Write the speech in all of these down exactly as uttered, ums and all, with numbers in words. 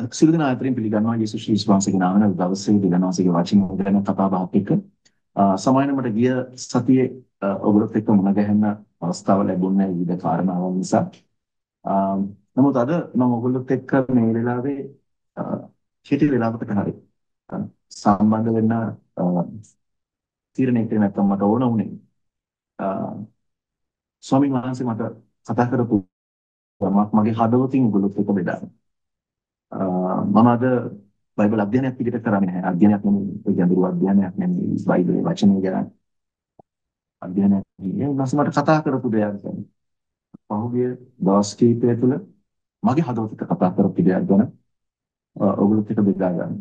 සිළු දෙනා අතරින් පිළිගන්නවා යේසුස් ක්‍රිස්තුස් වහන්සේගේ නාමයෙන් දවසේ දෙවියන්වහන්සේගේ වචන ගැන කතා බහක් එක්ක සමායනමට ගිය සතියේ ඔබලත් එක්ක මුණ ගැහෙන්න අවස්ථාව ලැබුණේ විවිධ කාරණාවන් නිසා. නමුත් අද මම ඔයගොල්ලොත් එක්ක මේ වෙලාවේ කෙටි වෙලාවකට හරි සම්බන්ධ වෙන්න තීරණය කරේ නැත්නම් මට ඕන වුණේ ස්වාමීන් වහන්සේ මට කතා කරපු මම මගේ හදවතින් ඔයගොල්ලොත් එක්ක බෙදාගන්න. මම අද බයිබල් අධ්‍යයනයක් පිළිපෙත කරන්නේ නැහැ. අධ්‍යයනයක් නෙමෙයි ගැඹුරු අධ්‍යයනයක් නෙමෙයි බයිබලයේ වචනය ගැන අධ්‍යයනයක් නෙමෙයි. මම මට කතා කරපු දෙයක් ගැන. පහුගිය දවස් කිහිපය තුළ මගේ හදවතට කතා කරපු දෙයක් ගැන ඔයගොල්ලොත් එක්ක බෙදා ගන්න.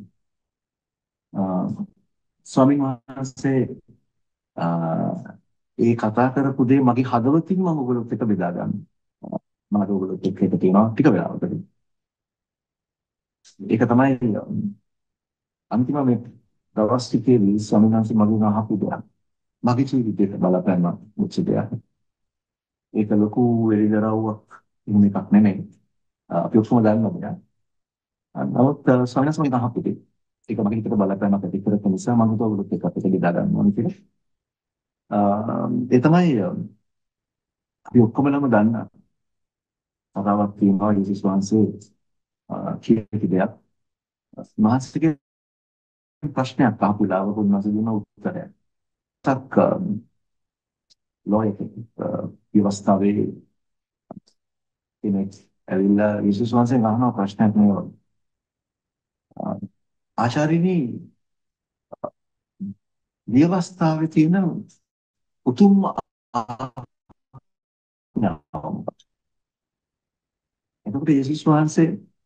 ස්වාමීන් වහන්සේ ඒ කතා කරපු දේ මගේ හදවතින් මම ඔයගොල්ලොත් එක්ක බෙදා ගන්න. මම ඔයගොල්ලොත් එක්ක හිත තියෙනවා ටික වෙලාවකට. ඒක තමයි අන්තිම මේ දවස් ටිකේදී ස්වාමීන් වහන්සේ මගෙන් අහපු දෙයක්. මගේ ජීවිතේට බලපෑම මුච දෙයක්. ඒක ලොකු එළිදරව්වක් එහෙම එකක් නෙමෙයි. අපි ඔක්කොම දන්නවා දෙයක්. නමුත් ස්වාමීන් වහන්සේ මගෙන් අහපු දෙයක්. ඒක මගේ හිතට බලපෑමක් ඇති කරපු නිසා මම ඔයගොල්ලොත් එක්ක අපිට බෙදා ගන්න ඕනේ කියලා. ඒ තමයි අපි ඔක්කොමලම දන්න කතාවක් තියෙනවා යේසුස් වහන්සේ කියපු දෙයක්. මාස්ටර්ගේ ප්‍රශ්නයක් අහපු ලාවක උන්වහන්සේ දුන්න උත්තරය. තක් ලෝයක විවස්ථාවේ කෙනෙක් ඇවිල්ලා යේසුස් වහන්සේගෙන් අහන ප්‍රශ්නයක් නේ. ආචාර්යනි විවස්ථාවේ තියෙන උතුම් එතකොට යේසුස් වහන්සේ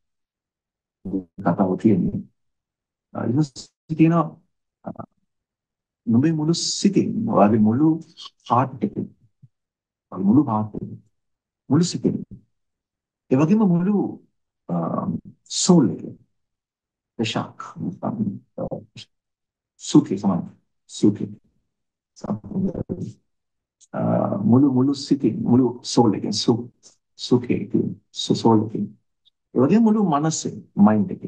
කතාව තියෙන්නේ යේසුස් කියනවා නුඹේ මුළු සිතින් ඔයාගේ මුළු heart එකෙන් මුළු heart එකෙන් මුළු සිතින් ඒ වගේම මුළු soul එකෙන් එශක් සුඛේ සමාන සුඛේ මුළු මුළු සිතින් මුළු soul එකෙන් සු සුඛේ soul එකෙන් ඒ වගේම මුළු මනසෙන් mind එකෙන්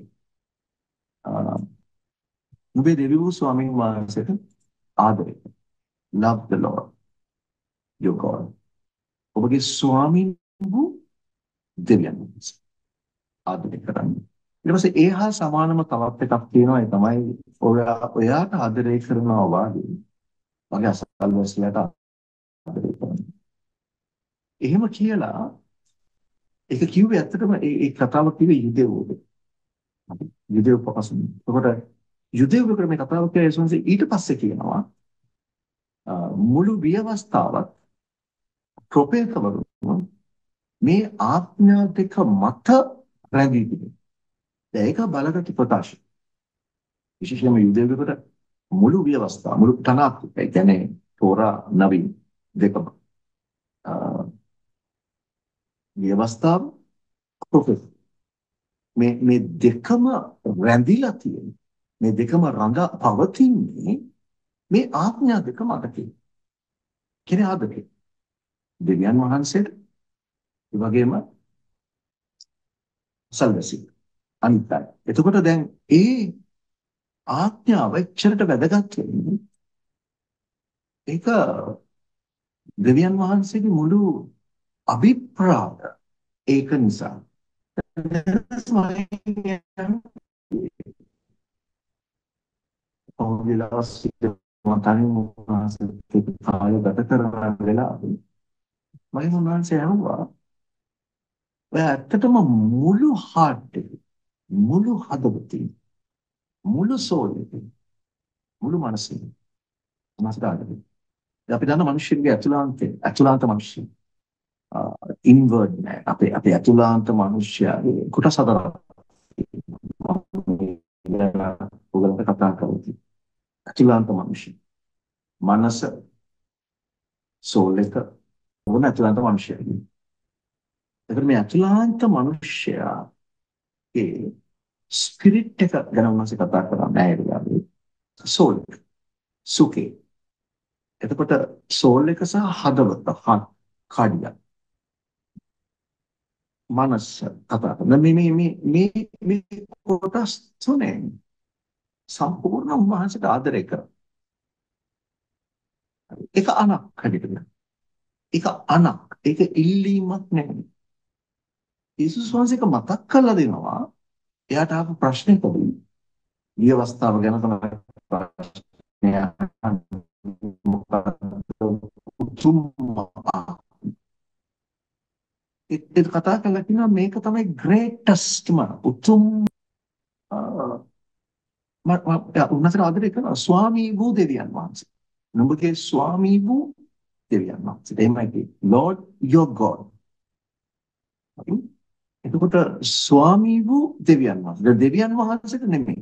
නුඹේ දෙවියෝ ස්වාමීන් වහන්සේට ආදරය love the Lord your God ඔබගේ ස්වාමීන් වූ දෙවියන් ආදරය කරන්න. ඊට පස්සේ ඒ හා සමානම තවත් එකක් තියෙනවා. ඒ තමයි ඔයා ඔයාට ආදරය කරනවා වගේ වගේ අසල්වැසියාට ආදරය කරන්න. එහෙම කියලා ඒක කිව්වේ ඇත්තටම ඒ ඒ කතාව කිව්වේ යුදෙව්වෝ. යුදෙව් පසුන්. ඒකට යුදෙව් වල මේ කතාව කියලා යේසුස් ඊට පස්සේ කියනවා මුළු විවස්ථාවත් ප්‍රොපේතවරුන් මේ ආඥා දෙක මත රැඳී තිබෙනවා. ඒක බලගත් ප්‍රකාශ. විශේෂයෙන්ම යුදෙව්වකට මුළු විවස්ථාව මුළු තනක් ඒ කියන්නේ තෝරා නවි දෙකම විවස්ථාව ප්‍රොපේත මේ මේ දෙකම රැඳිලා තියෙන මේ දෙකම රඳා පවතින්නේ මේ ආඥා දෙක මත කියන්නේ ආදරේ දෙවියන් වහන්සේට ඒ වගේම සල්වසි අනිත්‍යයි. එතකොට දැන් ඒ ආඥාව එච්චරට වැදගත් වෙන්නේ ඒක දෙවියන් වහන්සේගේ මුළු අභිප්‍රාය ඒක නිසා ඔවුන්ලාස් මතනින් මොහොතේ කාය ගත කරන වෙලාවේ මම මොනවාන්සේ අහුවා ඔය ඇත්තටම මුළු heart එක මුළු හදවතින් මුළු soul එකෙන් මුළු මනසෙන් මාස්ටර්ගේ අපි දන්න මිනිස්සුන්ගේ ඇතුළාන්තේ ඇතුළාන්ත මිනිස්සු ඉන්වර්ඩ් නෑ අපේ අපේ ඇතුළාන්ත මිනිස්සයාගේ කොටස් හතරක් ඔයගොල්ලෝ කතා කරන්නේ ඇතුළාන්ත මිනිස්සු මනස soul එක මොන ඇතුළාන්ත මිනිස්සයාගේ ඒකට මේ ඇතුළාන්ත මිනිස්සයාගේ ස්පිරිට් එක ගැන උන්වහන්සේ කතා කරා නෑ ඒගොල්ලෝ soul එක සුඛේ එතකොට soul එක සහ හදවත කාඩියා මනස කතා කරන මේ මේ මේ මේ කොටස් තුනෙන් සම්පූර්ණ උන්වහන්සේට ආදරය කරා. ඒක අනක් හැටියට. ඒක අනක්. ඒක ඉල්ලීමක් නෙමෙයි. යේසුස් වහන්සේක මතක් කරලා දෙනවා. එයාට ආපු ප්‍රශ්නේකදී විවස්ථාව ගැන තමයි ප්‍රශ්නය උතුම් ඒක කතා කරලා කියනවා මේක තමයි greatestම උතුම් මම උන්වහන්සේ ආදරය කරන ස්වාමී වූ දෙවියන් වහන්සේ. නුඹගේ ස්වාමී වූ දෙවියන් වහන්සේ. එහෙමයි කියේ. Lord your God. එතකොට ස්වාමී වූ දෙවියන් වහන්සේ. දෙවියන් වහන්සේට නෙමෙයි.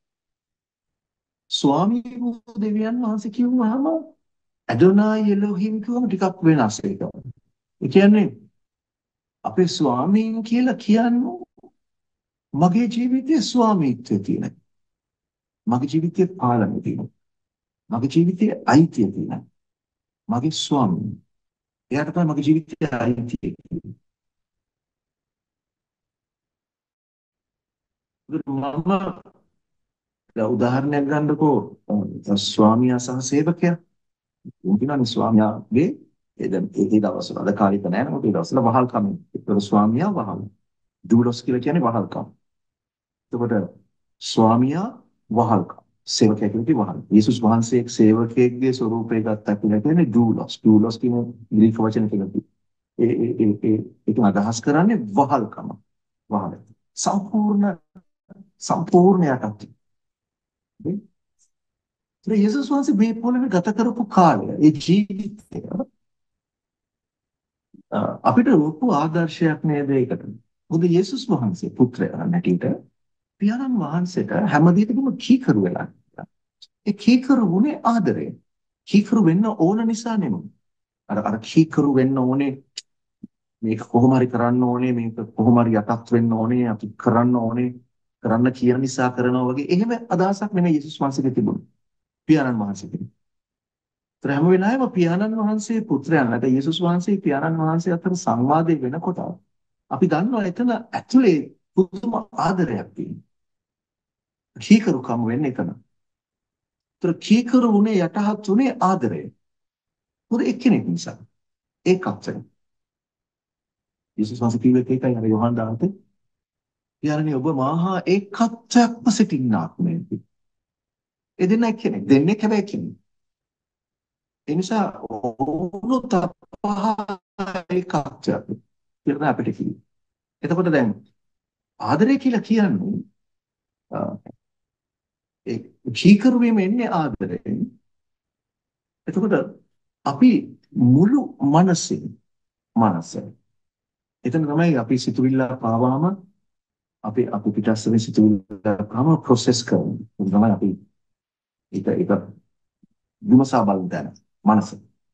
ස්වාමී වූ දෙවියන් වහන්සේ කියුවාම ඇඩොනායි එලෝහිම් කියවම ටිකක් වෙනස් ඒක. ඒ කියන්නේ අපේ ස්වාමීන් කියලා කියන්නේ මගේ ජීවිතයේ ස්වාමීත්වය තියෙන. මගේ ජීවිතයේ පාලනය තියෙන. මගේ ජීවිතයේ අයිතිය තියෙන. මගේ ස්වාමීන්. එයාට තමයි මගේ ජීවිතයේ අයිතිය තියෙන්නේ. මම උදාහරණයක් ගන්නකො ස්වාමියා සහ සේවකයා. උන්කිනානේ ස්වාමියාගේ ඒ දැන් ඒ දවස්වල අද කාලෙක නෑ නේද? ඒ දවස්වල වහල්කම. ඒතර ස්වාමියා වහල්. ඩූලොස් කියලා කියන්නේ වහල්කම්. එතකොට ස්වාමියා වහල්කම්. සේවකයා කියන්නේ වහල්. යේසුස් වහන්සේ සේවකයෙක්ගේ ස්වරූපය ගත්තා කියලා කියන්නේ ඩූලොස්. ඩූලොස් කියන ග්‍රීක වචන එකක්. ඒ ඒ ඒ ඒක අදහස් කරන්නේ වහල්කම. වහල්. සම්පූර්ණ සම්පූර්ණ යටත්. ඒ යේසුස් වහන්සේ මේ පොළවේ ගත කරපු කාලය, ඒ ජීවිතය අපිට ලොකු ආදර්ශයක් නේද ඒකට. මොකද යේසුස් වහන්සේ පුත්‍රයා නැටිට පියාණන් වහන්සේට හැමදේටම කීකරු වෙලා. ඒ කීකරු වුණේ ආදරයෙන්. කීකරු වෙන්න ඕන නිසා නෙමෙයි. අර අර කීකරු වෙන්න ඕනේ මේක කොහොම හරි කරන්න ඕනේ මේක කොහොම හරි යටත් වෙන්න ඕනේ අපි කරන්න ඕනේ කරන්න කියන නිසා කරනවා වගේ එහෙම අදහසක් නෙමෙයි යේසුස් වහන්සේගේ තිබුණේ. පියාණන් වහන්සේගේ. ඒතර හැම වෙලාවෙම පියාණන් වහන්සේ පුත්‍රයන් නැත්නම් යේසුස් වහන්සේ පියාණන් වහන්සේ අතර සංවාදය වෙනකොට අපි දන්නවා එතන ඇතුලේ පුදුම ආදරයක් තියෙනවා. කීකරුකම වෙන්නේ එතන. ඒතර කීකරු වුණේ යටහත් වුණේ ආදරය. මොකද එක්කෙනෙක් නිසා. ඒකත්වය. යේසුස් වහන්සේ කිව්වේ ඒකයි අර යෝහන් දාන්තේ. පියාණනි ඔබ මාහා ඒකත්වයක්ම සිටින්නාක් නේ. ඒ දෙන්න එක්කෙනෙක්. දෙන්නේ හැබැයි එක්කෙනෙක්. ඒ නිසා ඕනෝ තපහ ඒකත්වයක් කියලා අපිට කිව්වේ. එතකොට දැන් ආදරය කියලා කියන්නේ ඒ කීකරු වීම එන්නේ ආදරයෙන්. එතකොට අපි මුළු මනසින් මනස එතන තමයි අපි සිතුවිල්ල පාවාම අපි අපි පිටස්සෙ සිතුවිල්ල පාම ප්‍රොසෙස් කරනවා. තමයි අපි ඒක ඒක විමසා බලන දැන මනස.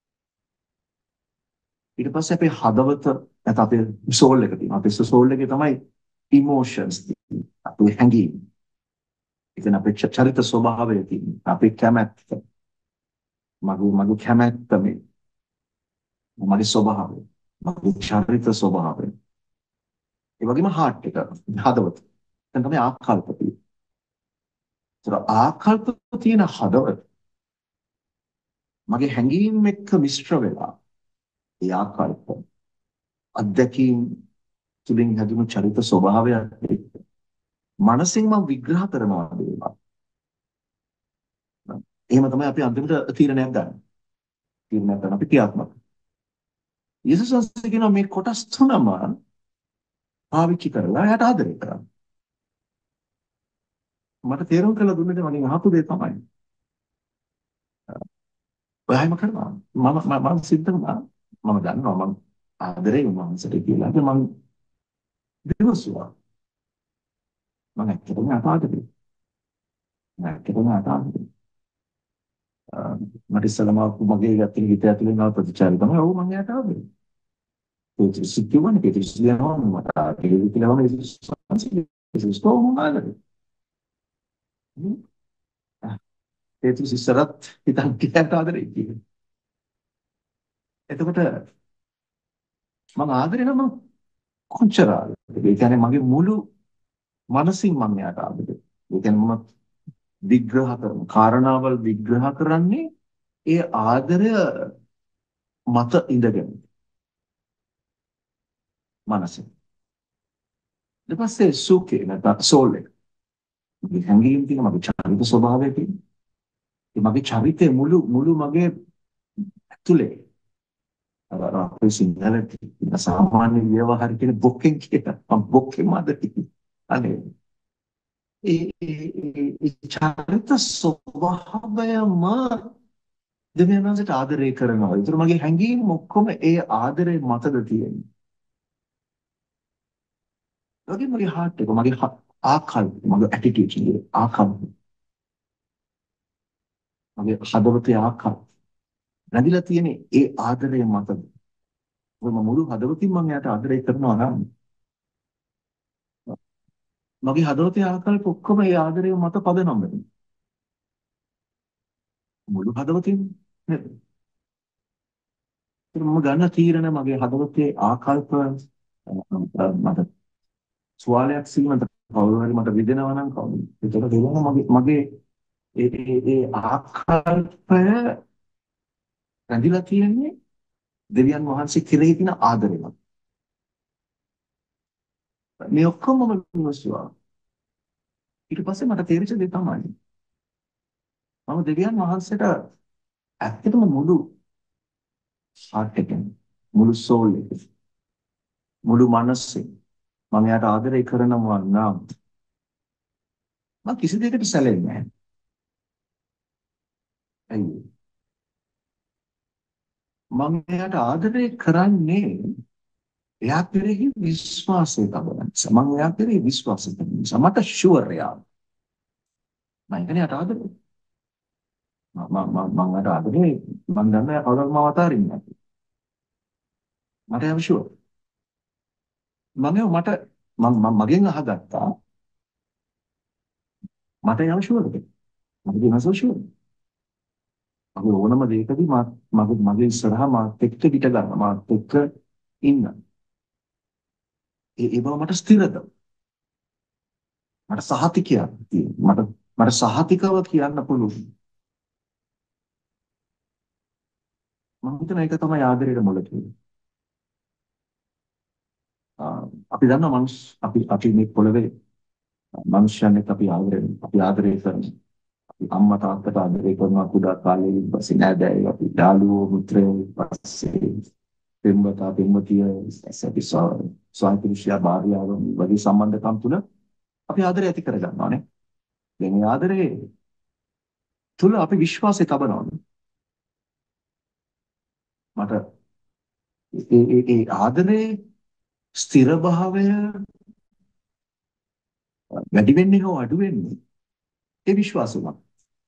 ඊට පස්සේ අපේ හදවත නැත්නම් අපේ සෝල් එක තියෙනවා. අපේ සෝල් එකේ තමයි ඉමෝෂන්ස් තියෙන්නේ. අපේ හැඟීම්. ඉතින් අපේ චරිත ස්වභාවය තියෙන්නේ. අපේ කැමැත්ත. මගේ මගේ කැමැත්ත මේ මගේ ස්වභාවය. මගේ චරිත ස්වභාවය. ඒ වගේම හાર્ට් එක හදවත. දැන් තමයි ආකල්ප තියෙන්නේ. ඒතර ආකල්ප තියෙන හදවත මගේ හැඟීම් එක්ක මිශ්‍ර වෙලා ඒ ආකල්ප අත්දැකීම් තුලින් හැදුණු චරිත ස්වභාවයත් එක්ක මනසින් මම විග්‍රහ කරනවා දේවල්. එහෙම තමයි අපි අන්තිමට තීරණයක් ගන්න. තීරණයක් ගන්න අපි ක්‍රියාත්මක. යේසුස් වහන්සේ කියනවා මේ කොටස් තුනම පාවිච්චි කරලා එයාට ආදරය කරන්න. මට තේරුම් කරලා දුන්නේ මගෙන් අහපු දේ තමයි. ඔයාම කරනවා. මම මම සිද්ධ වුණා. මම දන්නවා මම ආදරේ වුණාන්සට කියලා. මම විශ්වාසවා. මම ඇත්තටම ආදරේ. මම ඇත්තටම ආදරේ. මට ඉස්සලම මගේ ගැත්තේ හිත ඇතුලේ නව ප්‍රතිචාරය තමයි ඔව් මම එයාට ආදරේ. ඒක සිද්ධවන්නේ ඒක සිද්ධවනවා මට ඒක කියලා වගේ ඒක ස්ටෝම ආදරේ. ඒක ඉස්සරත් හිතන් කියට ආදරේ කියන්නේ. එතකොට මම ආදරේ නම් කොච්චර ආදරේ. ඒ කියන්නේ මගේ මුළු මනසින් මම එයාට ආදරේ. ඒ කියන්නේ මම විග්‍රහ කරන කාරණාවල් විග්‍රහ කරන්නේ ඒ ආදරය මත ඉඳගෙන මනසින්. ඊට පස්සේ සුඛේ නැත්නම් සෝල් එක. මගේ හැඟීම් තියෙන මගේ චරිත ස්වභාවය තියෙන. ඒ මගේ චරිතේ මුළු මුළු මගේ ඇතුලේ අර අපේ සිංහලට සාමාන්‍ය ව්‍යවහාර කියන බොක්කෙන් කියන මම බොක්කේ මද අනේ ඒ ඒ ඒ ඒ චරිත ස්වභාවයම දෙවියන්වහන්සේට ආදරය කරනවා. ඒතර මගේ හැඟීම් ඔක්කොම ඒ ආදරේ මතද තියෙන්නේ. ඒකේ මගේ heart එක මගේ ආකල්ප මගේ attitude එක ආකල්ප මගේ හදවතේ ආකල්ප රැඳිලා තියෙන්නේ ඒ ආදරය මතද. මම මුළු හදවතින් මම එයාට ආදරය කරනවා නම් මගේ හදවතේ ආකල්ප ඔක්කොම ඒ ආදරය මත පදනම් වෙනවා. මුළු හදවතින් නේද? ඒක මම ගන්න තීරණ මගේ හදවතේ ආකල්ප මට ස්වාලයක් සීමන්ත කවුරු හරි මට විදෙනවා නම් කවුද? ඒතර දෙවන මගේ මගේ ඒ ඒ ඒ ආකල්පය රැඳිලා තියෙන්නේ දෙවියන් වහන්සේ කෙරෙහි තියෙන ආදරය මත. මේ ඔක්කොම මම විශ්වාසවා. ඊට පස්සේ මට තේරිච්ච දේ තමයි මම දෙවියන් වහන්සේට ඇත්තටම මුළු heart එකෙන් මුළු soul එකෙන් මුළු මනසෙන් මම එයාට ආදරය කරනවා නම් මම කිසි දෙයකට සැලෙන්නේ නැහැ. ඇයි? මම එයාට ආදරය කරන්නේ එයා කෙරෙහි විශ්වාසය තබන නිසා. මම එයා කෙරෙහි විශ්වාසය තබන නිසා මට ෂුවර් එයා. මම කියන්නේ එයාට ආදරය. මම මම මම එයාට ආදරේ මම දන්නේ කවුරුත් මාව අතාරින්නේ නැහැ. මට එයා ෂුවර්. මම මට මම මගෙන් අහගත්තා මට එයා ෂුවර් එක. මට දෙනසෝ ෂුවර්. මම ඕනම දෙයකදී මා මගේ මගේ ඉස්සරහා මාත් එක්ක පිට ගන්න මාත් එක්ක ඉන්න. ඒ ඒ බව මට ස්ථිරද. මට සහතිකයක් තියෙනවා. මට මට සහතිකව කියන්න පුළුවන්. මම හිතන එක තමයි ආදරයේ මුල කියන්නේ. අපි දන්නා මනුස්ස අපි අපි මේ පොළවේ මනුෂ්‍යයන් එක්ක අපි ආදරේ අපි ආදරේ කරනවා. අපි අම්මා තාත්තට ආදරේ කරනවා කුඩා කාලේ ඉඳන් නෑදෑයෝ අපි යාළුවෝ මිත්‍රයෝ පස්සේ පෙම්වතා පෙම්වතිය අපි ස්වාමිපුරුෂයා භාර්යාව වගේ සම්බන්ධකම් තුන අපි ආදරය ඇති කර ගන්නවා නේ. දැන් මේ ආදරේ තුල අපි විශ්වාසය තබනවා. මට ඒ ඒ ඒ ආදරේ ස්ථිර භාවය වැඩි වෙන්නේ හෝ අඩු වෙන්නේ ඒ විශ්වාසය මත.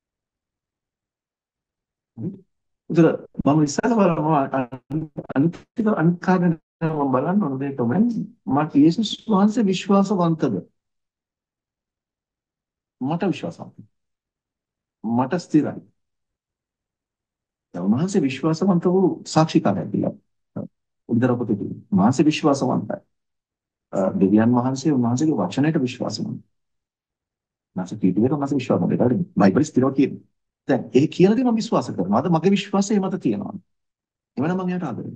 උතර මම ඉස්සර බලනවා අනිත් අනිත් කාරණා මම බලන්න ඕන දෙයක් තමයි මට යේසුස් වහන්සේ විශ්වාසවන්තද? මට විශ්වාසවන්තයි. මට ස්ථිරයි. උන්වහන්සේ විශ්වාසවන්ත වූ සාක්ෂිකාරයෙක් කියලා. උදේට පොතේ උන්වහන්සේ විශ්වාසවන්තයි. දෙවියන් වහන්සේ උන්වහන්සේගේ වචනයට විශ්වාසවන්තයි. නැසෙ කීටියට උන්වහන්සේ විශ්වාසවන්තයි. හරි. බයිබල් ස්ථිරව කියනවා. දැන් ඒ කියන දේ මම විශ්වාස කරනවා. අද මගේ විශ්වාසය මත තියෙනවා. එවනම් මම එයාට ආදරෙයි.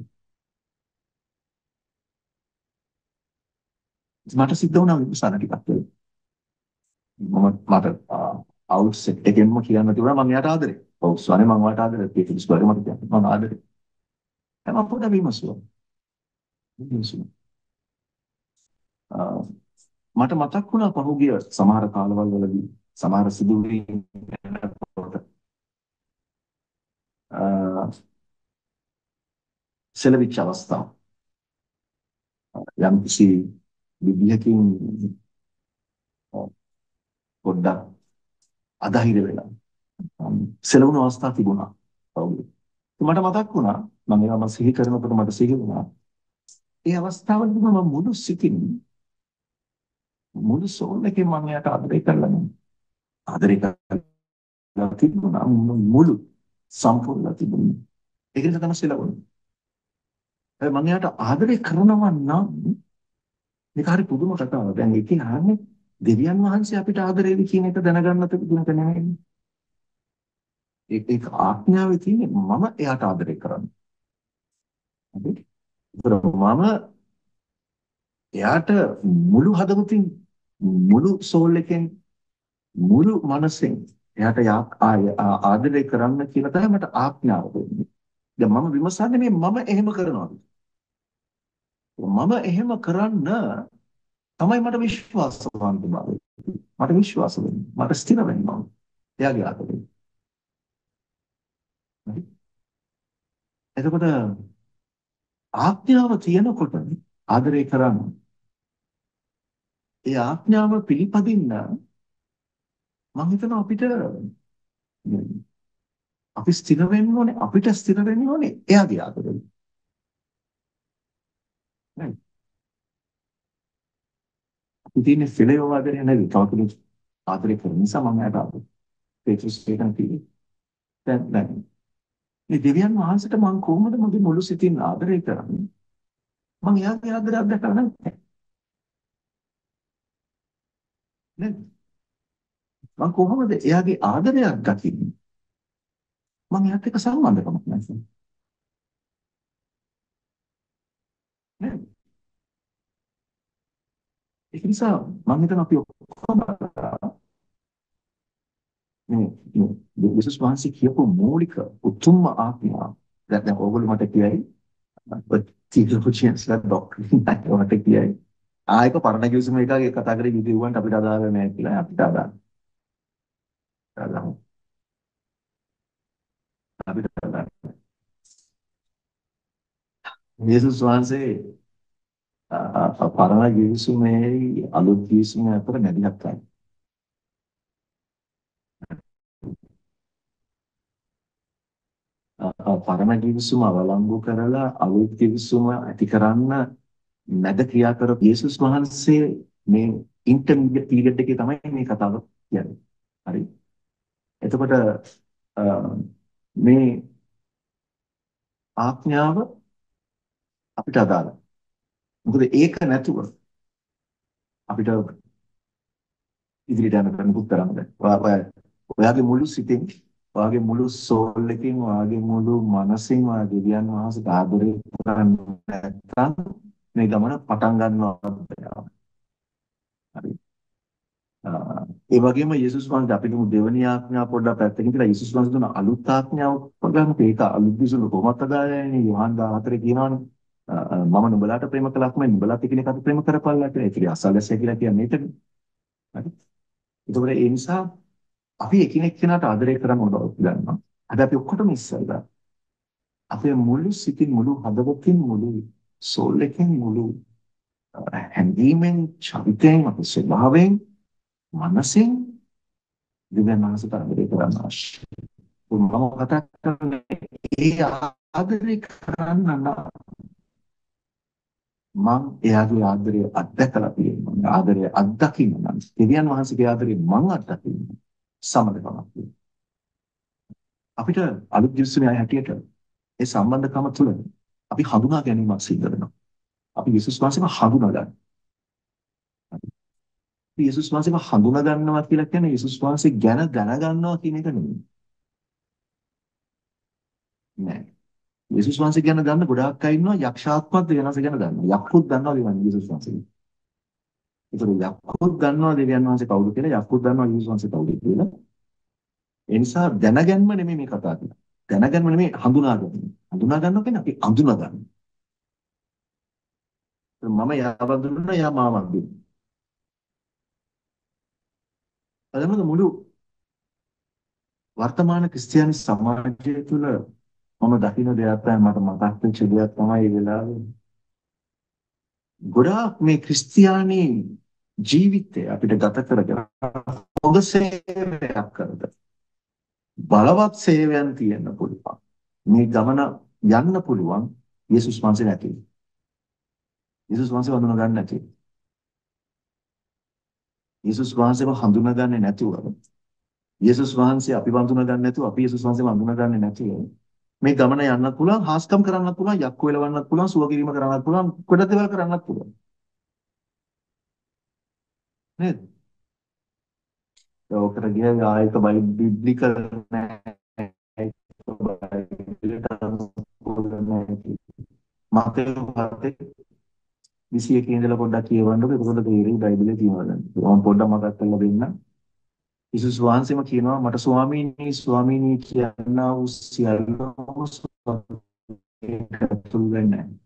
මට සිද්ධ වුණා විශ්වාස ටිකක් වෙයි. මම මට අවුට්සෙට් එකෙන්ම කියන්න තිබුණා මම එයාට ආදරෙයි. ඔව් ස්වාමී මම ඔයාට ආදරෙයි. ඒක විශ්වාසය මත තියෙනවා. මම ආදරෙයි. මම පොඩ්ඩක් විමසුවා. විමසුවා. මට මතක් වුණා පහුගිය සමහර කාලවල වලදී සමහර සිදුවීම් සෙලවිච්ච අවස්ථාව. යම් කිසි විදිහකින් පොඩ්ඩක් අධෛර්ය වෙලා සෙලවුණු අවස්ථා තිබුණා. මට මතක් වුණා මම ඒවා සිහි කරනකොට මට සිහි වුණා. ඒ අවස්ථාවලදී මම මුළු සිතින් මුළු සෝල් එකෙන් මම එයාට ආදරය කළා නේ. ආදරය කළා තිබුණා මුළු සම්පූර්ණ තිබුණා. ඒක නිසා තමයි සෙලවුණේ. මම එයාට ආදරය කරනවා නම් මේක හරි පුදුම කතාවක්. දැන් ඒකේ අහන්නේ දෙවියන් වහන්සේ අපිට ආදරේද කියන එක දැනගන්නත් දුන්නක නෙමෙයි. ඒක ඒක ආඥාවේ තියෙන්නේ මම එයාට ආදරේ කරන්න. හරිද? මම එයාට මුළු හදවතින් මුළු සෝල් එකෙන් මුළු මනසෙන් එයාට ආදරේ කරන්න කියලා තමයි මට ආඥාව දෙන්නේ. දැන් මම විමසන්නේ මේ මම එහෙම කරනවාද? මම එහෙම කරන්න තමයි මට විශ්වාසවන්ත බව. මට විශ්වාස වෙන්න. මට ස්ථිර වෙන්න ඕන. එයාගේ ආදරේ. හරි? එතකොට ආඥාව තියෙනකොට ආදරේ කරන්න. ඒ ආඥාව පිළිපදින්න මම හිතනවා අපිට අපි ස්ථිර වෙන්න ඕනේ අපිට ස්ථිර වෙන්න ඕනේ එයාගේ ආදරේ. නේද? අපි තියෙන ෆිලයෝ ආදරේ නෙවෙයි තව කෙනෙක් ආදරේ කරන නිසා මම එයාට ආදරේ. පේට්‍රස් පේකන් කිව්වේ. දැන් දැන් මේ දෙවියන් වහන්සේට මම කොහොමද මගේ මුළු සිතින් ආදරේ කරන්නේ? මම එයාගේ ආදරයක් දැකලා නැහැ. නේද? මම කොහොමද එයාගේ ආදරයක් දකින්නේ? මම එයාත් එක්ක සම්බන්ධකමක් නැහැ. නේද? ඒක නිසා මම හිතනවා අපි ඔක්කොම මේ මේ යේසුස් වහන්සේ කියපු මූලික උතුම්ම ආඥාව දැන් දැන් ඕගොල්ලෝ මට කියයි තියෝලොජියන්ස්ලා ඩොක්ට්‍රින් මට කියයි ආයක පරණ කිවිසුම එකගේ කතා කරේ විදිහුවන්ට අපිට අදාළ නැහැ කියලා අපිට අදාළ අදාළ අපිට අදාළ යේසුස් වහන්සේ පරණ කිවිසුමේ අලුත් කිවිසුම අතර මැදිහත් කරයි. පරණ කිවිසුම අවලංගු කරලා අලුත් කිවිසුම ඇති කරන්න මැද ක්‍රියා කරපු යේසුස් වහන්සේ මේ ඉන්ටර්මීඩියට් පීරියඩ් එකේ තමයි මේ කතාව කියන්නේ. හරි. එතකොට මේ ආඥාව අපිට අදාළයි. මොකද ඒක නැතුව අපිට ඉදිරියට යන්න බැහැ කරන්න බැහැ. ඔයාගේ මුළු සිතෙන් ඔයාගේ මුළු සෝල් එකෙන් ඔයාගේ මුළු මනසෙන් ඔයා දෙවියන් වහන්සේට ආදරේ කරන්නේ නැත්නම් මේ ගමන පටන් ගන්නවා බෑ. හරි. ඒ වගේම යේසුස් වහන්සේ අපිට දෙවනි ආඥාව පොඩ්ඩක් පැත්තකින් තියලා යේසුස් වහන්සේ දුන්න අලුත් ආඥාව පොඩ්ඩක් ඒක අලුත් විසුණු කොහොමද අදාළන්නේ යෝහන් දාහතර කියනවනේ මම නුඹලාට ප්‍රේම කළාක් මම නුඹලාත් එකිනෙකාට ප්‍රේම කරපල්ලා කියලා. ඒක අසල්වැසියා කියලා කියන්නේ ඒකනේ. හරි. ඒකවල ඒ නිසා අපි එකිනෙක කෙනාට ආදරය කරන්න ඕන බව පිළිගන්නවා. අද අපි ඔක්කොටම ඉස්සෙල්ලා අපේ මුළු සිතින් මුළු හදවතින් මුළු සෝල් එකෙන් මුළු හැඟීමෙන් චරිතයෙන් අපේ ස්වභාවයෙන් මනසෙන් දෙවියන් වහන්සේට ආදරය කරන්න අවශ්‍යයි. මම කතා කරන්නේ ඒ ආදරය කරන්න නම් මම එයාගේ ආදරය අත්දැකලා තියෙනවා. ආදරය අත්දකින්න නම් දෙවියන් වහන්සේගේ ආදරය මම අත්දකින්න සමදකමක් තියෙනවා. අපිට අලුත් දිවිසුනේ අය හැටියට ඒ සම්බන්ධකම තුළ අපි හඳුනා ගැනීමක් සිද්ධ වෙනවා. අපි යේසුස් වහන්සේව හඳුනා ගන්න. අපි යේසුස් වහන්සේව හඳුනා ගන්නවා කියලා කියන්නේ යේසුස් වහන්සේ ගැන දැනගන්නවා කියන එක නෙමෙයි. නෑ. යේසුස් වහන්සේ ගැන දන්න ගොඩාක් අය ඉන්නවා යක්ෂාත්මත් දෙවියන් වහන්සේ ගැන දන්නවා. යක්කුත් දන්නවා දෙවියන් යේසුස් වහන්සේ. ඒතර යක්කුත් දන්නවා දෙවියන් වහන්සේ කවුද කියලා යක්කුත් දන්නවා යේසුස් වහන්සේ කවුද කියලා. ඒ නිසා දැනගැන්ම නෙමෙයි මේ කතා කරන්නේ. දැනගැන්ම නෙමෙයි හඳුනා ගැනීම. හඳුනා ගන්නවා කියන්නේ අපි අඳුනා ගන්න. මම යාව දුන්නා යා මාවක් දුන්නා. අදමද මුළු වර්තමාන ක්‍රිස්තියානි සමාජය තුළ මම දකින්න දෙයක් තමයි මට මතක් වෙච්ච දෙයක් තමයි ඒ වෙලාවේ ගොඩාක් මේ ක්‍රිස්තියානි ජීවිතය අපිට ගත කරගෙන ඔබ සේවයක් කරද බලවත් සේවයන් තියෙන්න පුළුවන් මේ ගමන යන්න පුළුවන් යේසුස් වහන්සේ නැති යේසුස් වහන්සේ වඳුන ගන්න නැති යේසුස් වහන්සේව හඳුනාගන්නේ නැතුව යේසුස් වහන්සේ අපි වඳුනා ගන්න නැතුව අපි යේසුස් වහන්සේව වඳුනා ගන්නේ නැතුව මේ ගමන යන්නත් පුළුවන් හාස්කම් කරන්නත් පුළුවන් යක්කු වෙලවන්නත් පුළුවන් සුව කිරීම කරන්නත් පුළුවන් කොට දේවල් කරන්නත් පුළුවන් නේද ඔකට ගියා ආයත බයිබ්ලිකල් නැහැ. බයිබලට අනුකූල නැහැ. මතේ හතේ විසි එකේ ඉඳලා පොඩ්ඩක් කියවන්නකො. එතකොට තේරෙයි බයිබලයේ තියෙනවද. මම පොඩ්ඩක් මතක් කරලා දෙන්නම්. යේසුස් වහන්සේම කියනවා මට ස්වාමීනි ස්වාමීනි කියනා වූ සියල්ලම ඇතුල් වෙන්නේ නැහැ.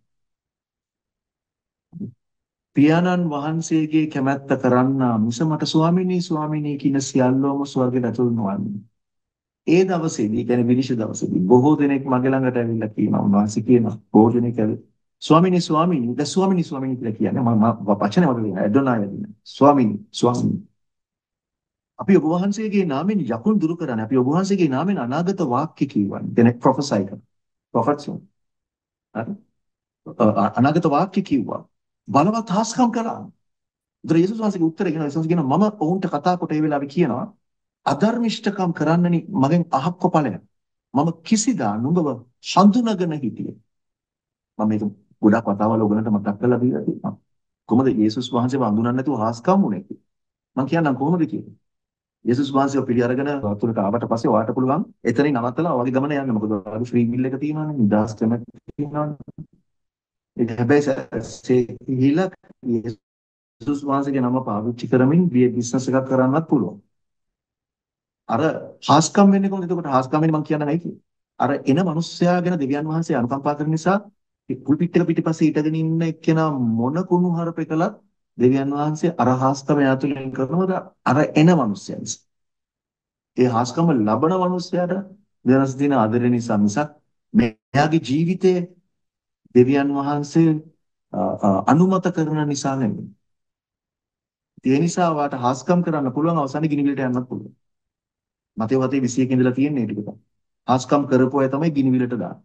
පියාණන් වහන්සේගේ කැමැත්ත කරන්නා මිස මට ස්වාමීනි ස්වාමීනි කියන සියල්ලම ස්වර්ගයට ඇතුල් නොවන්නේ. ඒ දවසේදී කියන්නේ විනිශ්චය දවසේදී බොහෝ දෙනෙක් මගේ ළඟට ඇවිල්ලා කියනවා උන්වහන්සේ කියනවා බොහෝ දෙනෙක් ඇවිත් ස්වාමීනි ස්වාමීනි ද ස්වාමීනි ස්වාමීනි කියලා කියන්නේ මම වචනේ වගේ වෙනවා එඩොනාය දින ස්වාමීනි ස්වාමීනි අපි ඔබ වහන්සේගේ නාමයෙන් යකුන් දුරු කරන්නේ අපි ඔබ වහන්සේගේ නාමයෙන් අනාගත වාක්‍ය කියවන්නේ කෙනෙක් ප්‍රොෆෙසයි කරන ප්‍රොෆෙට්ස් හරි අනාගත වාක්‍ය කිව්වා බලවත් හාස්කම් කළා. උදේ යේසුස් වහන්සේගේ උත්තරේ කියනවා යේසුස් කියනවා මම ඔවුන්ට කතා කොට ඒ වෙලාවේ කියනවා අධර්මිෂ්ඨකම් කරන්නනි මගෙන් අහක්ක ඵලයක්. මම කිසිදා නුඹව හඳුනගෙන හිටියේ. මම මේක ගොඩක් වතාවල ඔයගලන්ට මතක් කරලා දීලා තියෙනවා. කොහොමද යේසුස් වහන්සේව හඳුනන්නේ නැතුව හාස්කම් වුනේ කියලා. මම කියන්නම් කොහොමද කියලා. යේසුස් වහන්සේව පිළි අරගෙන වතුරට ආවට පස්සේ ඔයාට පුළුවන් එතනින් නවත්තලා ඔයගේ ගමන යන්න. මොකද ඔයාගේ ෆ්‍රී විල් එක තියෙනවානේ. නිදාස් කැමැත්ත තියෙනවානේ. ඒක හැබැයි හිලක් යේසුස් වහන්සේගේ නම පාවිච්චි කරමින් බිස්නස් එකක් කරන්නත් පුළුවන්. අර හාස්කම් වෙන්නේ කොහොමද? එතකොට හාස්කම් වෙන්නේ මම කියන්නේ නැහැ කියේ. අර එන මිනිස්සයා ගැන දෙවියන් වහන්සේ අනුකම්පා කරන නිසා පුල්පිට් එක පිටිපස්සේ හිටගෙන ඉන්න එක්කෙනා මොන කුණු හරප එකලත් දෙවියන් වහන්සේ අර හාස්කම යාතුලින් කරනවද අර එන මිනිස්සයා නිසා. ඒ හාස්කම ලබන මිනිස්සයාට දෙනස් දින ආදරය නිසා මිසක් මෙයාගේ ජීවිතයේ දෙවියන් වහන්සේ අනුමත කරන නිසා නෙමෙයි. ඒ නිසා වාට හාස්කම් කරන්න පුළුවන් අවසානයේ ගිනිවිලට යන්නත් පුළුවන්. මතේ වතේ විසි එකේ ඉඳලා තියෙන්නේ ඒක තමයි. හාස්කම් කරපු අය තමයි ගිනිවිලට දාන්නේ.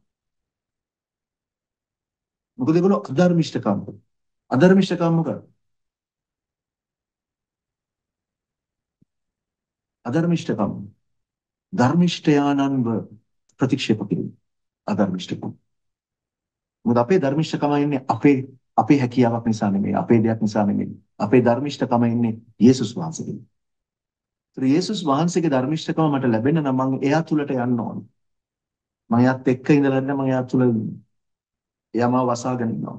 මොකද ඒගොල්ලෝ අධර්මිෂ්ඨකම්. අධර්මිෂ්ඨකම් මොකද? අධර්මිෂ්ඨකම්. ධර්මිෂ්ඨයානන්ව ප්‍රතික්ෂේප කිරීම. අධර්මිෂ්ඨකම්. මොකද අපේ ධර්මිෂ්ඨකම ඉන්නේ අපේ අපේ හැකියාවක් නිසා නෙමෙයි, අපේ දෙයක් නිසා නෙමෙයි. අපේ ධර්මිෂ්ඨකම ඉන්නේ යේසුස් වහන්සේගේ. ඒතර යේසුස් වහන්සේගේ ධර්මිෂ්ඨකම මට ලැබෙන්න නම් මම එයා තුලට යන්න ඕනේ. මම එයාත් එක්ක ඉඳලා නම් මම එයා තුල ඉන්නේ. එයා මාව වසාගෙන ඉන්නවා.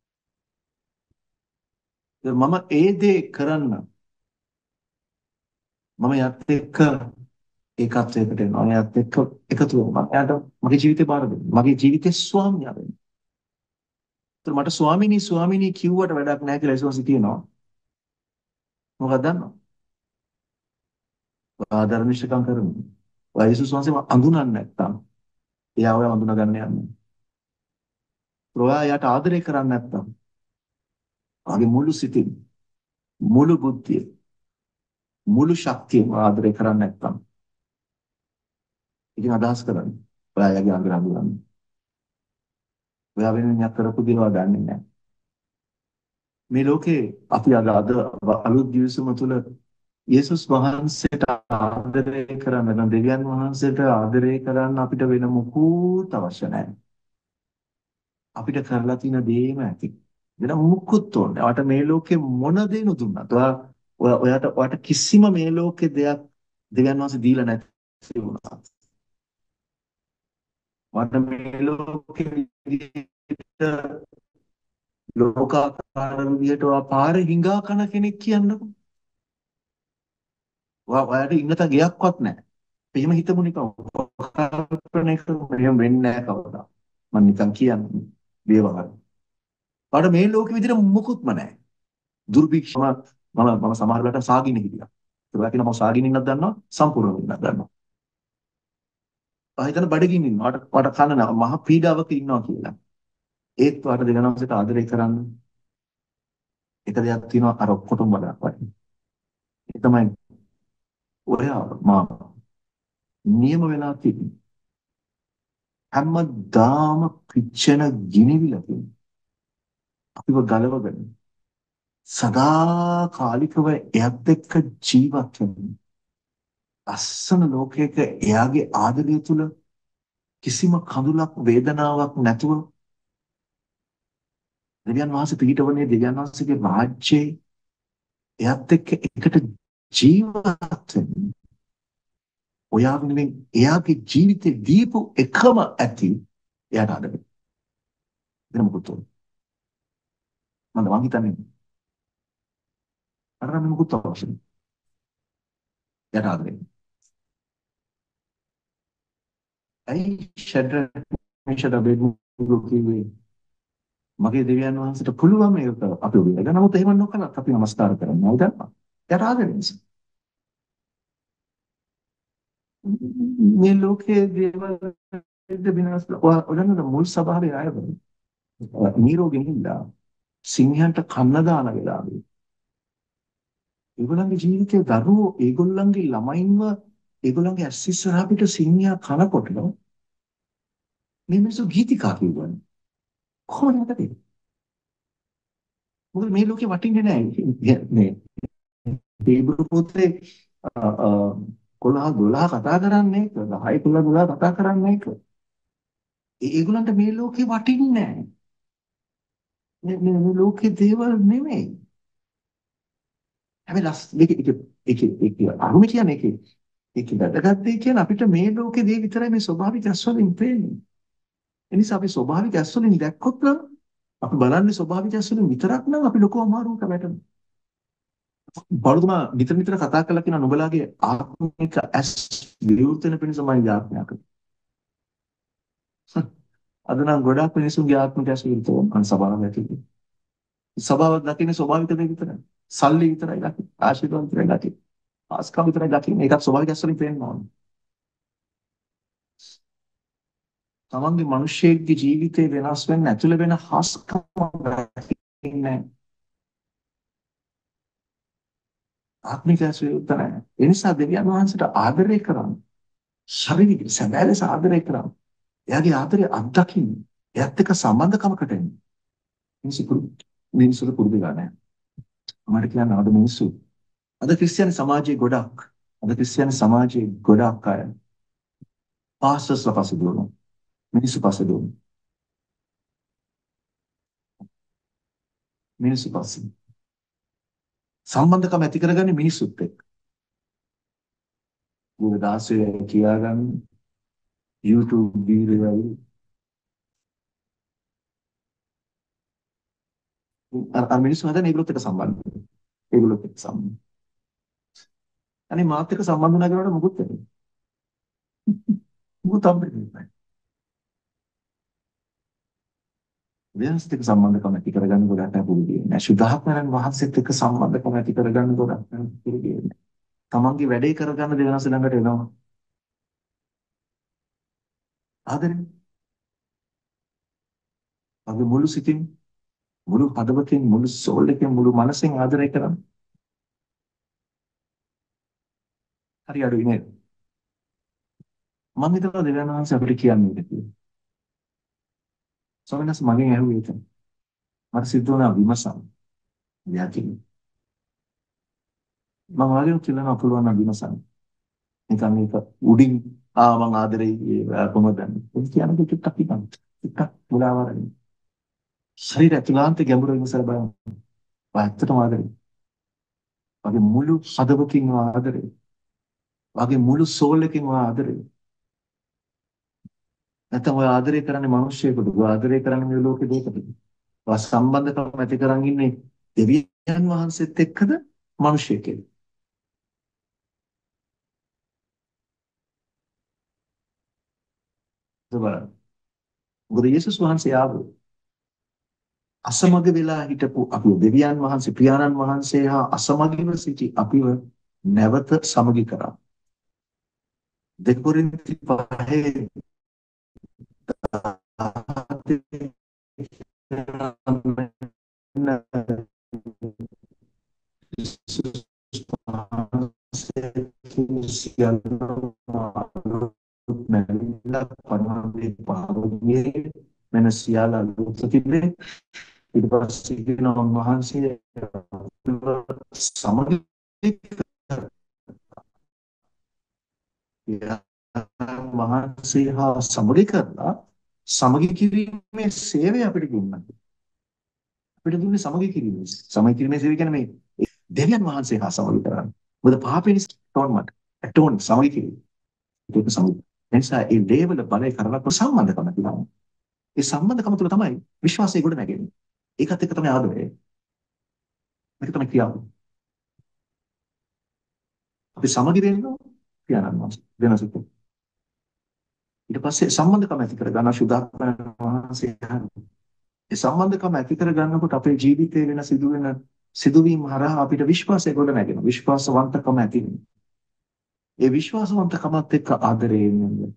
මම ඒ දේ කරන්න මම එයාත් එක්ක ඒකත්වයකට එනවා. එයාත් එක්ක එකතු වෙනවා. එයාට මගේ ජීවිතේ බාර දෙන්න. මගේ ජීවිතේ ස්වාමියා වෙන්න. ඒතර මට ස්වාමිනී ස්වාමිනී කිව්වට වැඩක් නැහැ කියලා යේසුස් කියනවා. මොකක්ද දන්නවද? ආධර්මිෂකම් කරන්නේ. ඔය යේසුස් වහන්සේව අඳුනන්නේ නැත්තම් එයා ඔය අඳුන ගන්න යන්නේ. ඔයා යට ආදරය කරන්නේ නැත්තම් ආගේ මුළු සිතින් මුළු බුද්ධිය මුළු ශක්තියම ආදරය කරන්නේ නැත්තම් ඉතින් අදහස් කරන්නේ ඔයා යගේ අඳුර අඳුරන්නේ. ඔයා වෙනින් යක් කරපු දේවල් දන්නේ නැහැ. මේ ලෝකේ අපි අද අද අලුත් දිවිසුම තුල යේසුස් වහන්සේට ආදරය කරන්න නම් දෙවියන් වහන්සේට ආදරය කරන්න අපිට වෙන මොකුත් අවශ්‍ය නැහැ. අපිට කරලා තියෙන දේම ඇති. වෙන මොකුත් ඕනේ. ඔයාට මේ ලෝකේ මොන දේ නුදුන්නත් ඔයා ඔයාට ඔයාට කිසිම මේ ලෝකේ දෙයක් දෙවියන් වහන්සේ දීලා නැති වුණා. ඔයාට මේ ලෝකේ විදිහට ලෝකාකාර විදිහට ඔයා පාරේ හිඟා කන කෙනෙක් කියන්නකො. ඔයාට ඉන්නත ගියක්වත් නැහැ. එහෙම හිතමු නිකන්. කල්පනා කරමු එහෙම වෙන්නේ නැහැ කවදා. මම නිකන් කියන්නේ දේවල්. ඔයාට මේ ලෝකෙ විදිහට මුකුත්ම නැහැ. දුර්භික්ෂම මම මම සමහර වෙලාවට සාගින්න හිටියා. ඒවා කියන මම සාගින්න ඉන්නත් දන්නවා සම්පූර්ණ වෙන්නත් දන්නවා. ආයෙත් බඩගින්න ඉන්නවා. ඔයාට ඔයාට කන මහ පීඩාවක ඉන්නවා කියලා. ඒත් ඔයාට දෙගනවසට ආදරය කරන්න එක දෙයක් තියෙනවා අර ඔක්කොටම වඩා වටින. ඒ තමයි ඔයා මා නියම වෙලා තිබෙන හැමදාම පිච්චෙන ගිනිවිලකින් අපිව ගලවගෙන සදා කාලිකව එයත් එක්ක ජීවත් වෙන අස්සන ලෝකයක එයාගේ ආදරය තුල කිසිම කඳුලක් වේදනාවක් නැතුව දෙවියන් වහන්සේ පිහිටවන්නේ දෙවියන් වහන්සේගේ රාජ්‍යයේ එයත් එක්ක එකට ජීවත් වෙන්නේ ඔයා වෙනුවෙන් එයාගේ ජීවිතේ දීපු එකම ඇති එයාට ආදරය. වෙන මොකුත් ඕනේ. මම මං හිතන්නේ අර නම් මොකුත් අවශ්‍ය නැහැ. එයාට ආදරය. ඇයි ෂඩ්‍රක් මේෂඩ බෙදුගු කිව්වේ මගේ දෙවියන් වහන්සේට පුළුවන් මේක අපි ඔබ වෙන නමුත් එහෙම නොකලත් අපි නමස්කාර කරනවා නේද? එයාට ආදරය නිසා. මේ ලෝකයේ දේවල් විනාශ ඔයගොල්ලෝ මුල් ස්වභාවය ආයතන නිරෝගී නින්දා සිංහයන්ට කන්න දාන වෙලාවේ ඒගොල්ලන්ගේ ජීවිතයේ දරුවෝ ඒගොල්ලන්ගේ ළමයින්ව ඒගොල්ලන්ගේ ඇස් ඉස්සරහා පිට සිංහයා කනකොට මේ මිනිස්සු ගීතිකා කියවන කොහොමද ඒක? මොකද මේ ලෝකේ වටින්නේ නැහැ මේ බයිබල් පොතේ කොළහ දොළහ කතා කරන්නේ ඒක දහය තුන දොළහ කතා කරන්නේ ඒක ඒගොල්ලන්ට මේ ලෝකේ වටින්නේ නැහැ මේ මේ ලෝකේ දේවල් නෙමෙයි හැබැයි ලස් මේක ඒක ඒක ඒක අරුම කියන්නේ ඒක ඒක වැදගත් දෙය කියන්නේ අපිට මේ ලෝකේ දේ විතරයි මේ ස්වභාවික ඇස්වලින් පේන්නේ ඒ නිසා අපි ස්වභාවික ඇස්වලින් දැක්කොත් නම් අපි බලන්නේ ස්වභාවික ඇස්වලින් විතරක් නම් අපි ලොකු අමාරුවක වැටෙනවා බෞද්ධතුමා නිතර නිතර කතා කරලා කියන නුඹලාගේ ආත්මික ඇස් විවෘත වෙන පිණිස මම යාඥා කරනවා. අද නම් ගොඩාක් මිනිසුන්ගේ ආත්මික ඇස් විවෘත වෙන සබාවක් ඇති. සබාවක් දකින්නේ ස්වභාවික දේ විතරයි. සල්ලි විතරයි දකින්නේ. ආශිර්වාද විතරයි දකින්නේ. ආස්කම් විතරයි දකින්නේ. ඒකත් ස්වභාවික ඇස් වලින් පේන්න ඕනේ. තමන්ගේ මිනිස්සෙක්ගේ ජීවිතේ වෙනස් වෙන්න ඇතුළ වෙන හස්කම් දකින්නේ ආත්මික ඇසුර උත්තරයි. ඒ නිසා දෙවියන් වහන්සේට ආදරය කරන්න. ශරීරික සැබෑ ලෙස ආදරය කරන්න. එයාගේ ආදරය අත්දකින්න. එයාත් එක්ක සම්බන්ධකමකට එන්න. මිනිස්සු මිනිස්සු පුරුදු වෙලා නැහැ. මට කියන්න අද මිනිස්සු අද ක්‍රිස්තියානි සමාජයේ ගොඩක් අද ක්‍රිස්තියානි සමාජයේ ගොඩක් අය පාස්ටර්ස්ලා පස්සේ දුවනවා. මිනිස්සු පස්සේ දුවනවා. මිනිස්සු පස්සේ සම්බන්ධකම් ඇති කරගන්නේ මිනිස්සුත් එක්ක. ගුරුදාසය කියාගන්න YouTube වීඩියෝ අර අර මිනිස්සු හදන ඒගොල්ලොත් එක්ක සම්බන්ධ වෙනවා. ඒගොල්ලොත් එක්ක සම්බන්ධ. අනේ මාත් එක්ක සම්බන්ධ වුණා කියනකොට මොකුත් වෙන්නේ. මොකුත් හම්බෙන්නේ නැහැ. වෙනස්ට එක්ක සම්බන්ධකම් ඇති කරගන්න ගොඩක් අපුරුදු නෑ. සුද්ධාත්මයන් වහන්සේත් එක්ක සම්බන්ධකම් ඇති කරගන්න ගොඩක් අපුරුදු නෑ. තමන්ගේ වැඩේ කරගන්න දෙවනස ළඟට එනවා. ආදරේ. අපි මුළු සිතින් මුළු හදවතින් මුළු සෝල් එකෙන් මුළු මනසෙන් ආදරය කරන්න. හරි අඩුයි නේද? මම හිතනවා දෙවියන් වහන්සේ අපිට කියන්නේ කියලා. සොවෙනස් මගෙන් ඇහුවේ ඒක. මට සිද්ධ වුණා විමසන්න. යකින්. මම වාගේ කියලා පුළුවන් නම් විමසන්න. නිකන් මේක උඩින් ආ මං ආදරෙයි කොහොමද දන්නේ? ඒක කියන්නේ චුට්ටක් හිතන්න. චුට්ටක් මුලාවරයි. ශරීර ඇතුළාන්ත ගැඹුරු විමසලා බලන්න. ඇත්තටම ආදරෙයි. වගේ මුළු හදවතින් ආදරෙයි. වගේ මුළු සෝල් එකකින් ආදරෙයි. නැත්නම් ඔය ආදරය කරන්නේ මිනිස්සුයෙකුට. ඔය ආදරය කරන්නේ මේ ලෝකෙ දෙයකටද? ඔය සම්බන්ධකම් ඇති කරන් ඉන්නේ දෙවියන් වහන්සේත් එක්කද මිනිස්සෙක්ද? බලන්න. මොකද යේසුස් වහන්සේ ආවේ අසමග වෙලා හිටපු අපේ දෙවියන් වහන්සේ පියාණන් වහන්සේ හා අසමගිව සිටි අපිව නැවත සමගි කරා. දෙක කොරින්ති පහේ මෙන්න සියල්ල අලුත් තිබේ ඊට පස්සේ කියන උන්වහන්සේ සමගි වහන්සේ හා සමගි කරලා සමගි කිරීමේ සේවය අපිට දුන්නා. අපිට දුන්නේ සමගි කිරීමේ සමගි කිරීමේ සේවය කියන්නේ මේ දෙවියන් වහන්සේ හා සමගි කරන්නේ. මොකද පාපේ නිසා atonement atone සමගි කිරීම. ඒක සමගි. එනිසා ඒ දේවල බලය කරලා සම්බන්ධකම තියෙනවා. ඒ සම්බන්ධකම තුළ තමයි විශ්වාසය ගොඩ නැගෙන්නේ. ඒකත් එක්ක තමයි ආදරය. මේක තමයි කියන්නේ. අපි සමගි වෙනවා පියාණන් වහන්සේ වෙනසක්. ඊට පස්සේ සම්බන්ධකම ඇති කර ගන්න සුදාත්ම වහන්සේ ඒ සම්බන්ධකම ඇති කර ගන්නකොට අපේ ජීවිතේ වෙන සිදුවෙන සිදුවීම් හරහා අපිට විශ්වාසය ගොඩ නැගෙනවා. විශ්වාසවන්තකම ඇති වෙනවා. ඒ විශ්වාසවන්තකමත් එක්ක ආදරය එන්නේ.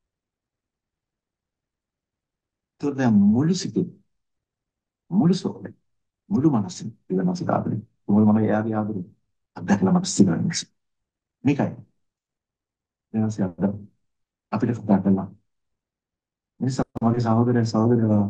ඒතකොට දැන් මුළු සිතින් මුළු සෝලේ මුළු මනසින් ඊළඟට ආදරය. මොකද මම එයාගේ ආදරය අත්දැකලා මට සිදුවෙන්නේ. මේකයි. එයාසේ අද අපිට කතා කරනවා. නිසා මගේ සහෝදරය සහෝදරයලා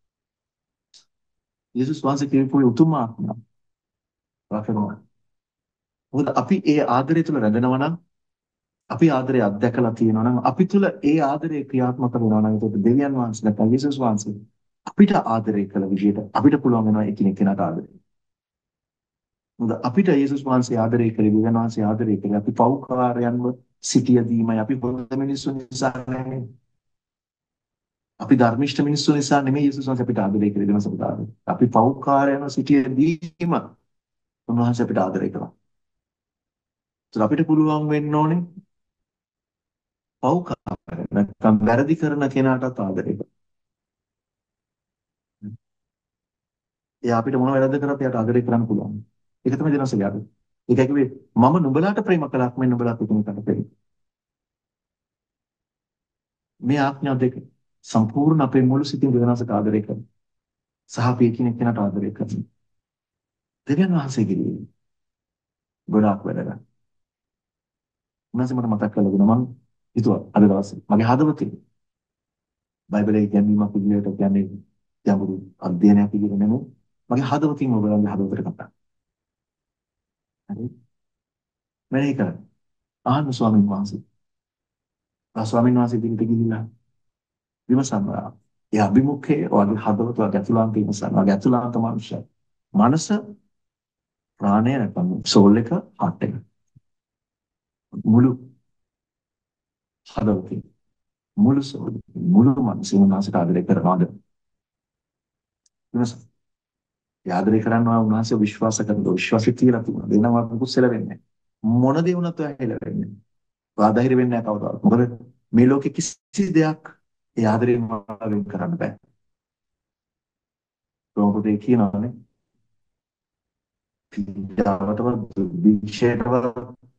යේසුස් වහන්සේ කියපු උතුම් ආත්මය රාකනවා. මොකද අපි ඒ ආදරය තුල රැඳෙනවා නම් අපි ආදරය අත්දැකලා තියෙනවා නම් අපි තුල ඒ ආදරය ක්‍රියාත්මක වෙනවා නම් ඒක දෙවියන් වහන්සේ නැත්නම් යේසුස් වහන්සේ අපිට ආදරය කළ විදිහට අපිට පුළුවන් වෙනවා එකිනෙක කෙනාට ආදරය. මොකද අපිට යේසුස් වහන්සේ ආදරය කළේ දෙවියන් වහන්සේ ආදරය කළේ අපි පෞකාරයන්ව සිටියදීමයි අපි හොඳ මිනිස්සු නිසා නෙමෙයි. අපි ධර්මිෂ්ඨ මිනිස්සු නිසා නෙමෙයි යේසුස් වහන්සේ අපිට ආදරය කළේ දෙන සමුදාය. අපි පෞකාරයන්ව සිටියදීම උන්වහන්සේ අපිට ආදරය කළා. ඒත් අපිට පුළුවන් වෙන්න ඕනේ පෞකාරය නැත්නම් වැරදි කරන කෙනාටත් ආදරය කරන්න. එයා අපිට මොන වැරද්ද කරත් එයාට ආදරය කරන්න පුළුවන්. ඒක තමයි දෙනසගේ ආදරය. ඒකයි කිව්වේ මම නුඹලාට ප්‍රේම කළාක් මෙන්න නුඹලාට එකිනෙකට ප්‍රේම. මේ ආඥා දෙක සම්පූර්ණ අපේ මුළු සිතින් දෙවනසට ආදරය කරන. සහ අපි එකිනෙක කෙනාට ආදරය කරන. දෙවියන් වහන්සේගේ ගොඩාක් වැඩගත්. උන්වහන්සේ මට මතක් කරලා දුන්නා මම හිතුවා අද දවසේ මගේ හදවතේ බයිබලයේ ඉගැන්වීමක් විදිහට කියන්නේ ගැඹුරු අධ්‍යයනයක් විදිහට නෙමෙයි මගේ හදවතින් ඔයගොල්ලන්ගේ හදවතට කතා. හරි. මෙහෙ කරා. ආන්න ස්වාමීන් වහන්සේ. ආ ස්වාමීන් වහන්සේ දිනට ගිහිල්ලා විමසනවා. ඒ අභිමුඛයේ ඔයගේ හදවත ඔයගේ ඇතුළාන්ත විමසනවා. ඔයගේ ඇතුළාන්ත මනුෂ්‍ය. මනස ප්‍රාණය නැත්නම් සෝල් එක හට් එක. මුළු හදවතින් මුළු සෝල් මුළු මනසින් උන්වහන්සේට ආදරය කරනවාද? විමස. ආදරය කරනවා උන්වහන්සේ විශ්වාස කරනවා. විශ්වාසය තියලා තියෙනවා. දෙනවා මොකුත් සෙලවෙන්නේ නැහැ. මොන දේ වුණත් ඔයා හෙලවෙන්නේ නැහැ. ඔයා ධෛර්ය වෙන්නේ නැහැ කවදාවත්. මොකද මේ ලෝකේ කිසි දෙයක් ඒ ආදරයෙන් වෙන් කරන්න බෑ. ප්‍රොපෝටේ කියනවානේ. පිටවටවත් විශේෂයටවත්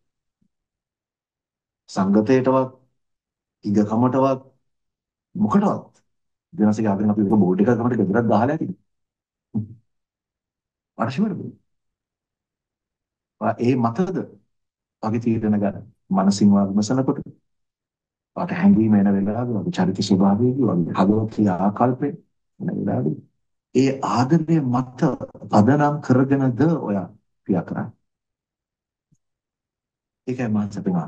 සංගතයටවත් ඉගකමටවත් මොකටවත් දෙනසක ආදරෙන් අපි බෝඩ් එකක් ගමට ගෙදරක් දාලා ඇති. අරශිවරද? ඒ මතද වගේ තීරණ ගන්න. මනසින් විමසනකොට පාට හැංගීම එන වෙලාවක වගේ චරිත ස්වභාවයේදී වගේ හදවතේ ආකල්පේ එන වෙලාවේදී ඒ ආදරය මත පදනම් කරගෙනද ඔයා ක්‍රියා කරන්නේ. ඒකයි මම හිතනවා.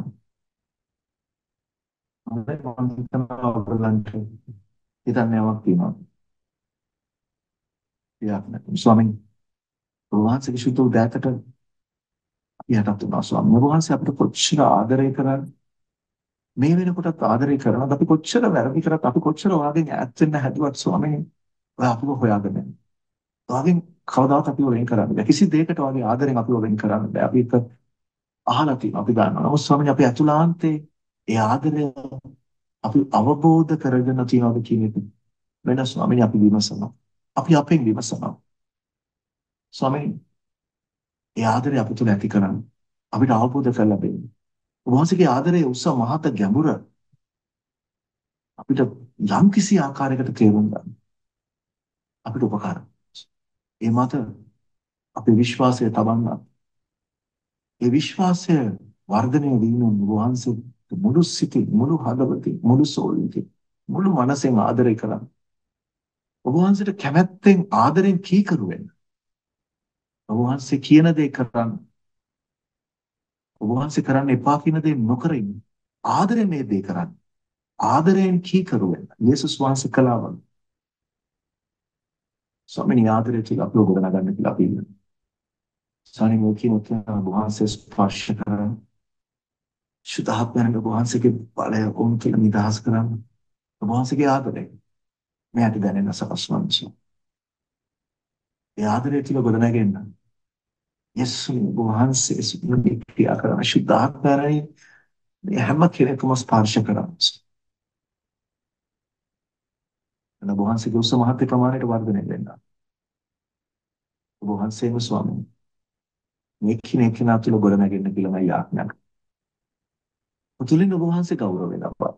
මම හිතනවා ඔයගොල්ලන්ට හිතන්නේවක් තියෙනවා. ක්‍රියාත්මක ස්වාමීන් වහන්සේගේ සුදු දැතට යටත් වෙනවා ස්වාමීන් වහන්සේ අපිට කොච්චර ආදරය කරන්නේ මේ වෙනකොටත් ආදරය කරනවාද අපි කොච්චර වැරදි කරත් අපි කොච්චර ඔයාගෙන් ඈත් වෙන්න හැදුවත් ස්වාමීන් ඔයා අපිව හොයාගෙන යනවා. ඔයාගෙන් කවදාවත් අපිව වෙන් කරන්න බෑ. කිසි දෙයකට ඔයාගේ ආදරෙන් අපිව වෙන් කරන්න බෑ. අපි ඒක අහලා තියෙනවා අපි දන්නවා. නමුත් ස්වාමීන් අපි අතුලාන්තේ ඒ ආදරය අපි අවබෝධ කරගෙන තියනවාද කියන එක වෙන ස්වාමීන් අපි විමසනවා. අපි අපෙන් විමසනවා. ස්වාමීන් ඒ ආදරය අපිට ඇති කරන්න අපිට අවබෝධ කරලා දෙන්න. වහන්සේගේ ආදරයේ උස මහත ගැඹුර අපිට යම් කිසි ආකාරයකට තේරුම් ගන්න අපිට උපකාර. ඒ මත අපේ විශ්වාසය තබන්න. ඒ විශ්වාසය වර්ධනය වීම වහන්සේ මුළු සිතින් මුළු හදවතින් මුළු සෝලින් මුළු මනසෙන් ආදරය කරන්න. ඔබ වහන්සේට කැමැත්තෙන් ආදරෙන් කීකරු වෙන්න. ඔබ වහන්සේ කියන දේ කරන්න. ඔබ වහන්සේ කරන්න එපා කියන දේ නොකර ඉන්න. ආදරෙන් මේ දේ කරන්න. ආදරයෙන් කීකරු වෙන්න. යේසුස් වහන්සේ කළා වගේ. ස්වාමීනි ආදරය කියලා අපි ගොඩනගන්න කියලා අපි ඉන්නවා. ස්වාමීන් වහන්සේ ඔබ වහන්සේ ස්පර්ශ කරන සුද්ධාත්මයන් ඔබ වහන්සේගේ බලය ඔවුන් තුළ නිදහස් කරන්න. ඔබ වහන්සේගේ ආදරය මෙයට දැනෙන සකස්වන්න. ඒ ආදරය තුළ ගොඩනැගෙන්න. යේසුස් ඔබ වහන්සේ සිටින ක්‍රියා කරන සුද්ධාත්මයන් මේ හැම කෙනෙකුම ස්පර්ශ කරන්න. ඔබ වහන්සේගේ උස මහත් ප්‍රමාණයට වර්ධනය වෙන්න. ඔබ වහන්සේම ස්වාමීන් මේ කෙනෙක් කෙනා තුළ ගොඩනැගෙන්න කියලා මම යාඥා කරනවා. උතුලින් ඔබ වහන්සේ ගෞරව වෙනවා.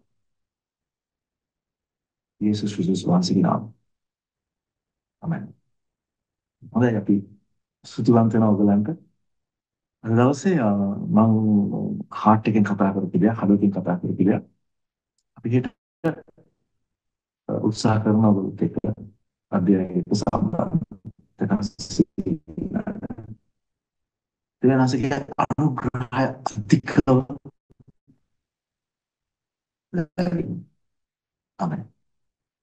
යේසුස් ක්‍රිස්තුස් වහන්සේගේ නාමයෙන්. ආමෙන්. හොඳයි අපි ස්තුතිවන්ත වෙනවා ඔයගලන්ට. අද දවසේ මම හાર્ට් එකෙන් කතා කරපු දෙයක්, හදවතින් කතා කරපු දෙයක්. අපි හිත උත්සාහ කරනවා ඔයගොල්ලෝ එක්ක අධ්‍යයනයක සම්බන්ධ දෙවනසගේ අනුග්‍රහය අධිකව. ආමෙන්.